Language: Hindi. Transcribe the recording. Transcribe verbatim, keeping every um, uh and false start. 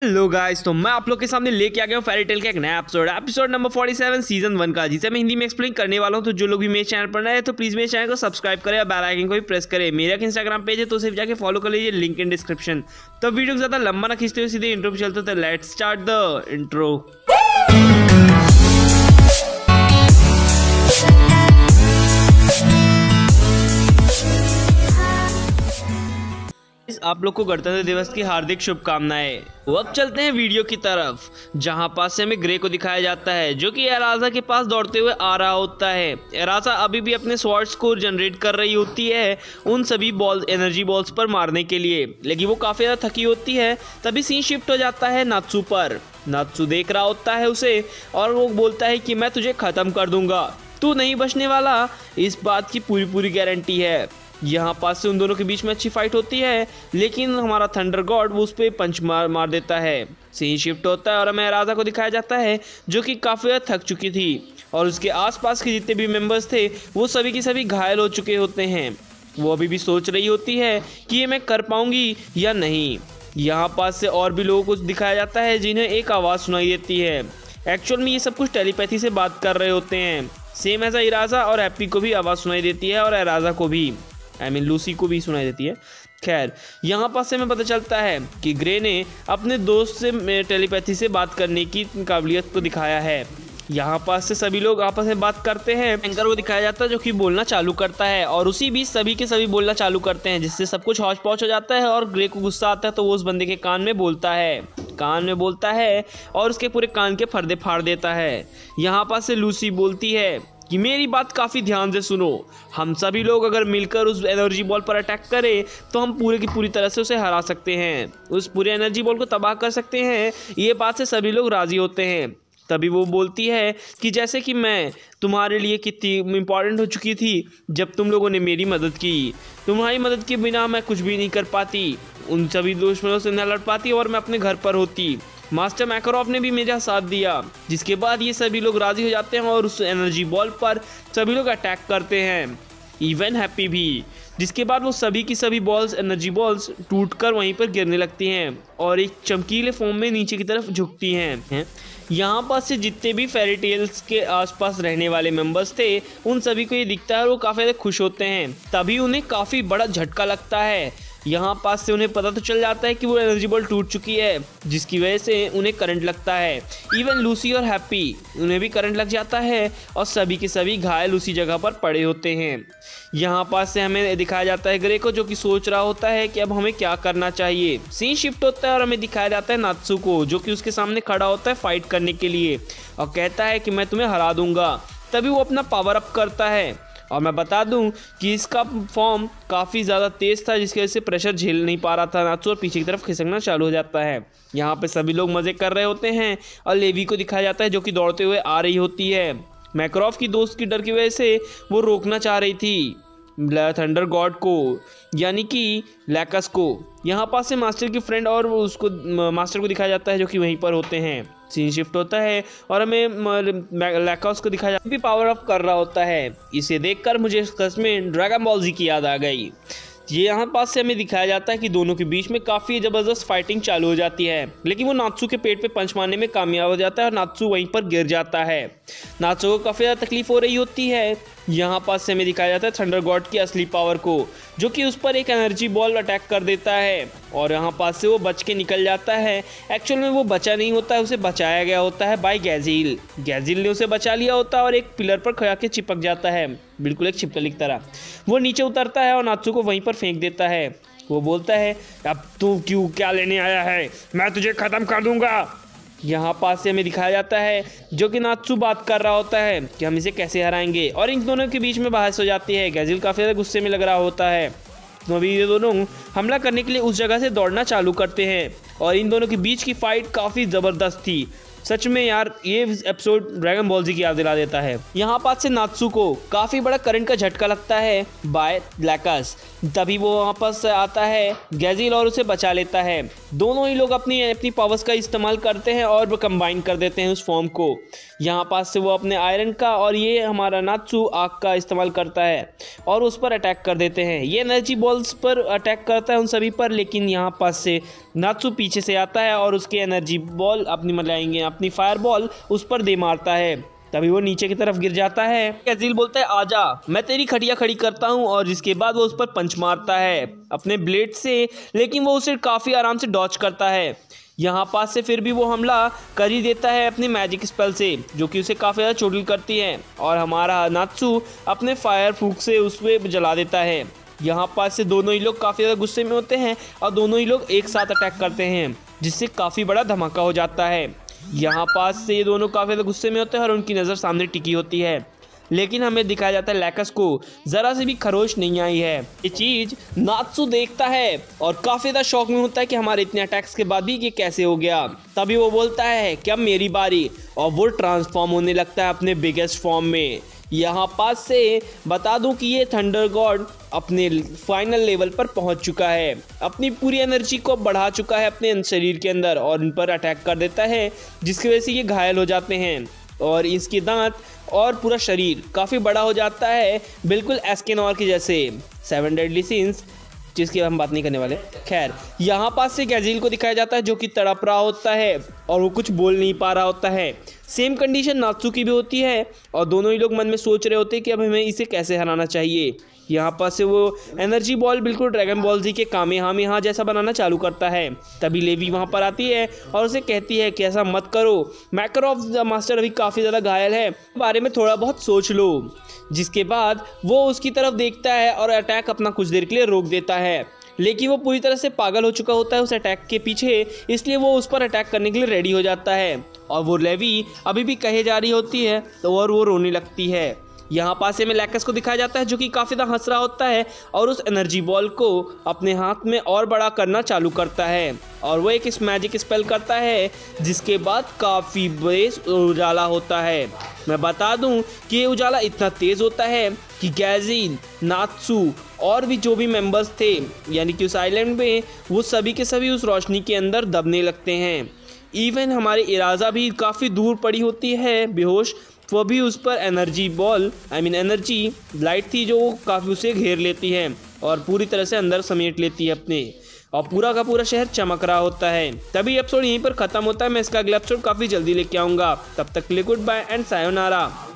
हेलो गाइस, तो मैं आप लोग के सामने लेके आ गया हूँ फेरी टेल का एक नया एपिसोड एपिसोड नंबर सैंतालीस सीजन वन का, जिसे मैं हिंदी में एक्सप्लेन करने वाला हूँ। तो जो लोग भी मेरे चैनल पर नए हैं तो प्लीज मेरे चैनल को सब्सक्राइब करें और बेल आइकन को भी प्रेस करें। मेरा एक इंस्टाग्राम पेज है तो सिर्फ जाके फॉलो कर लीजिए, लिंक इन डिस्क्रिप्शन। तो वीडियो को ज्यादा लंबा ना खींचते हुए सीधे इंट्रो पे चलते थे। Let's start the intro. आप लोग को गणतंत्र दिवस की हार्दिक शुभकामनाएं। वो अब चलते हैं वीडियो की तरफ, जहां पास से हमें ग्रे को दिखाया जाता है जो कि एराजा के पास दौड़ते हुए आ रहा होता है। एराजा अभी भी अपने स्वॉर्ड्स को जनरेट कर रही होती है उन सभी बॉल एनर्जी बॉल्स पर मारने के लिए, लेकिन वो काफ़ी ज़्यादा थकी होती है। तभी सीन शिफ्ट हो जाता है नात्सू पर। नात्सू देख रहा होता है उसे और वो बोलता है कि मैं तुझे ख़त्म कर दूंगा, तू नहीं बचने वाला, इस बात की पूरी पूरी गारंटी है। यहाँ पास से उन दोनों के बीच में अच्छी फाइट होती है, लेकिन हमारा थंडर गॉड वो उस पर पंच मार मार देता है। सीन शिफ्ट होता है और हमें एराजा को दिखाया जाता है जो कि काफ़ी ज़्यादा थक चुकी थी और उसके आसपास के जितने भी मेंबर्स थे वो सभी के सभी घायल हो चुके होते हैं। वो अभी भी सोच रही होती है कि ये मैं कर पाऊँगी या नहीं। यहाँ पास से और भी लोगों को दिखाया जाता है जिन्हें एक आवाज़ सुनाई देती है। एक्चुअल में ये सब कुछ टेलीपैथी से बात कर रहे होते हैं। सेम एज एराजा और हैप्पी को भी आवाज़ सुनाई देती है और एराजा को भी, आई मीन लूसी को भी सुनाई देती है। खैर, यहाँ पास से हमें पता चलता है कि ग्रे ने अपने दोस्त से टेलीपैथी से बात करने की काबिलियत को दिखाया है। यहाँ पास से सभी लोग आपस में बात करते हैं। एंकर को दिखाया जाता है जो कि बोलना चालू करता है और उसी बीच सभी के सभी बोलना चालू करते हैं, जिससे सब कुछ हौच पौच हो जाता है और ग्रे को गुस्सा आता है तो वो उस बंदे के कान में बोलता है कान में बोलता है और उसके पूरे कान के पर्दे फाड़ देता है। यहाँ पास से लूसी बोलती है कि मेरी बात काफ़ी ध्यान से सुनो, हम सभी लोग अगर मिलकर उस एनर्जी बॉल पर अटैक करें तो हम पूरे की पूरी तरह से उसे हरा सकते हैं, उस पूरे एनर्जी बॉल को तबाह कर सकते हैं। ये बात से सभी लोग राज़ी होते हैं। तभी वो बोलती है कि जैसे कि मैं तुम्हारे लिए कितनी इम्पॉर्टेंट हो चुकी थी जब तुम लोगों ने मेरी मदद की, तुम्हारी मदद के बिना मैं कुछ भी नहीं कर पाती, उन सभी दुश्मनों से न लड़ पाती और मैं अपने घर पर होती। मास्टर मैकरॉफ ने भी मेरा साथ दिया। जिसके बाद ये सभी लोग राजी हो जाते हैं और उस एनर्जी बॉल पर सभी लोग अटैक करते हैं, इवन हैप्पी भी। जिसके बाद वो सभी की सभी बॉल्स एनर्जी बॉल्स टूटकर वहीं पर गिरने लगती हैं और एक चमकीले फॉर्म में नीचे की तरफ झुकती हैं। यहाँ पास से जितने भी फेरी टेल्स के आसपास रहने वाले मेंबर्स थे उन सभी को ये दिखता है और वो काफ़ी ज़्यादा खुश होते हैं। तभी उन्हें काफ़ी बड़ा झटका लगता है। यहाँ पास से उन्हें पता तो चल जाता है कि वो एनर्जी बॉल टूट चुकी है, जिसकी वजह से उन्हें करंट लगता है। इवन लूसी और हैप्पी उन्हें भी करंट लग जाता है और सभी के सभी घायल उसी जगह पर पड़े होते हैं। यहाँ पास से हमें दिखाया जाता है ग्रे को जो कि सोच रहा होता है कि अब हमें क्या करना चाहिए। सीन शिफ्ट होता है और हमें दिखाया जाता है नात्सू को जो कि उसके सामने खड़ा होता है फाइट करने के लिए और कहता है कि मैं तुम्हें हरा दूंगा। तभी वो अपना पावर अप करता है और मैं बता दूं कि इसका फॉर्म काफ़ी ज़्यादा तेज़ था, जिसकी वजह से प्रेशर झेल नहीं पा रहा था नात्सू और पीछे की तरफ खिसकना चालू हो जाता है। यहाँ पे सभी लोग मज़े कर रहे होते हैं और लेवी को दिखाया जाता है जो कि दौड़ते हुए आ रही होती है। मैकरॉफ की दोस्त की डर की वजह से वो रोकना चाह रही थी थंडर गॉड को, यानी कि लैकस को। यहाँ पास से मास्टर की फ्रेंड और उसको मास्टर को दिखाया जाता है जो कि वहीं पर होते हैं। सीन शिफ्ट होता है और हमें लैकस को दिखाया जाता है भी पावर अप कर रहा होता है। इसे देखकर मुझे सच में ड्रैगन बॉल जी की याद आ गई। ये यहाँ पास से हमें दिखाया जाता है कि दोनों के बीच में काफ़ी ज़बरदस्त फाइटिंग चालू हो जाती है, लेकिन वो नात्सू के पेट पे पंच मारने में कामयाब हो जाता है और नात्सू वहीं पर गिर जाता है। नात्सू को काफ़ी ज़्यादा तकलीफ हो रही होती है। यहाँ पास से हमें दिखाया जाता है थंडर गॉड की असली पावर को जो कि उस पर एक एनर्जी बॉल अटैक कर देता है और यहाँ पास से वो बच के निकल जाता है। एक्चुअल में वो बचा नहीं होता है, उसे बचाया गया होता है बाय गैजिल। गैजिल ने उसे बचा लिया होता है और एक पिलर पर खड़ा के चिपक जाता है, बिल्कुल एक छिपकली की तरह। वो नीचे उतरता है और नात्सू को वहीं पर फेंक देता है। वो बोलता है अब तू क्यों क्या लेने आया है, मैं तुझे ख़त्म कर दूंगा। यहाँ पास से हमें दिखाया जाता है जो कि नात्सू बात कर रहा होता है कि हम इसे कैसे हराएंगे और इन दोनों के बीच में बहस हो जाती है। गैजिल काफ़ी ज़्यादा गुस्से में लग रहा होता है। तो अभी ये दोनों हमला करने के लिए उस जगह से दौड़ना चालू करते हैं और इन दोनों के बीच की फाइट काफ़ी ज़बरदस्त थी। सच में यार ये एपिसोड ड्रैगन बॉल जी की याद दिला देता है। यहाँ पास से नात्सु को काफी बड़ा करंट का झटका लगता है बाय ब्लैकस, तभी वो वहाँ पास आता है गैजिल और उसे बचा लेता है। दोनों ही लोग अपनी अपनी पावर्स का इस्तेमाल करते हैं और वो कंबाइन कर देते हैं उस फॉर्म को। यहाँ पास से वो अपने आयरन का और ये हमारा नात्सु आग का इस्तेमाल करता है और उस पर अटैक कर देते हैं। ये एनर्जी बॉल्स पर अटैक करता है उन सभी पर, लेकिन यहाँ पास से नात्सु पीछे से आता है और उसके एनर्जी बॉल अपनी मलाएंगे अपनी फायर बॉल उस पर दे मारता है, तभी वो नीचे की तरफ गिर जाता है। गैजिल बोलता है आजा, मैं तेरी खटिया खड़ी करता हूँ, और जिसके बाद वो उस पर पंच मारता है अपने ब्लेड से, लेकिन वो उसे काफ़ी आराम से डॉच करता है। यहाँ पास से फिर भी वो हमला कर ही देता है अपने मैजिक स्पेल से, जो कि उसे काफ़ी ज़्यादा चोटिल करती है, और हमारा नात्सु अपने फायर फूक से उस पर जला देता है। यहाँ पास से दोनों ही लोग काफ़ी ज़्यादा गुस्से में होते हैं और दोनों ही लोग एक साथ अटैक करते हैं, जिससे काफ़ी बड़ा धमाका हो जाता है। यहाँ पास से ये दोनों काफ़ी ज़्यादा गुस्से में होते हैं और उनकी नज़र सामने टिकी होती है, लेकिन हमें दिखाया जाता है लैकस को ज़रा से भी खरोश नहीं आई है। ये चीज़ नात्सु देखता है और काफ़ी ज़्यादा शौक में होता है कि हमारे इतने अटैक्स के बाद भी ये कैसे हो गया। तभी वो बोलता है कि अब मेरी बारी, और वो ट्रांसफॉर्म होने लगता है अपने बिगेस्ट फॉर्म में। यहाँ पास से बता दूं कि ये थंडर गॉड अपने फाइनल लेवल पर पहुंच चुका है, अपनी पूरी एनर्जी को बढ़ा चुका है अपने शरीर के अंदर और उन पर अटैक कर देता है, जिसकी वजह से ये घायल हो जाते हैं और इसके दांत और पूरा शरीर काफ़ी बड़ा हो जाता है, बिल्कुल एस्केनॉर की जैसे। सेवन डेडली सिंस जिसकी हम बात नहीं करने वाले। खैर, यहाँ पास से गैजिल को दिखाया जाता है जो कि तड़प रहा होता है और वो कुछ बोल नहीं पा रहा होता है। सेम कंडीशन नात्सु की भी होती है और दोनों ही लोग मन में सोच रहे होते हैं कि अब हमें इसे कैसे हराना चाहिए। यहाँ पास से वो एनर्जी बॉल बिल्कुल ड्रैगन बॉल जी के कामेहामेहा जैसा बनाना चालू करता है। तभी लेवी वहाँ पर आती है और उसे कहती है कि ऐसा मत करो, मैकरॉफ द मास्टर अभी काफ़ी ज़्यादा घायल है, बारे में थोड़ा बहुत सोच लो। जिसके बाद वो उसकी तरफ देखता है और अटैक अपना कुछ देर के लिए रोक देता है, लेकिन वो पूरी तरह से पागल हो चुका होता है उस अटैक के पीछे, इसलिए वो उस पर अटैक करने के लिए रेडी हो जाता है। और वो लेवी अभी भी कहे जा रही होती है तो और वो रोने लगती है। यहाँ पास में लैकस को दिखाया जाता है जो कि काफ़ी ज़्यादा हंस रहा होता है और उस एनर्जी बॉल को अपने हाथ में और बड़ा करना चालू करता है और वो एक इस मैजिक स्पेल करता है, जिसके बाद काफ़ी बेस उजाला होता है। मैं बता दूं कि ये उजाला इतना तेज़ होता है कि गैजिल, नात्सु और भी जो भी मेंबर्स थे यानी कि उस आइलैंड में, वो सभी के सभी उस रोशनी के अंदर दबने लगते हैं। इवन हमारी इराजा भी काफ़ी दूर पड़ी होती है बेहोश, वो भी उस पर energy ball I mean energy light थी जो काफ़ी उसे घेर लेती है और पूरी तरह से अंदर समेट लेती है अपने, और पूरा का पूरा शहर चमक रहा होता है। तभी एपिसोड यहीं पर ख़त्म होता है। मैं इसका अगला एपिसोड काफ़ी जल्दी लेके आऊँगा। तब तक के लिए गुड बाय एंड सायोनारा।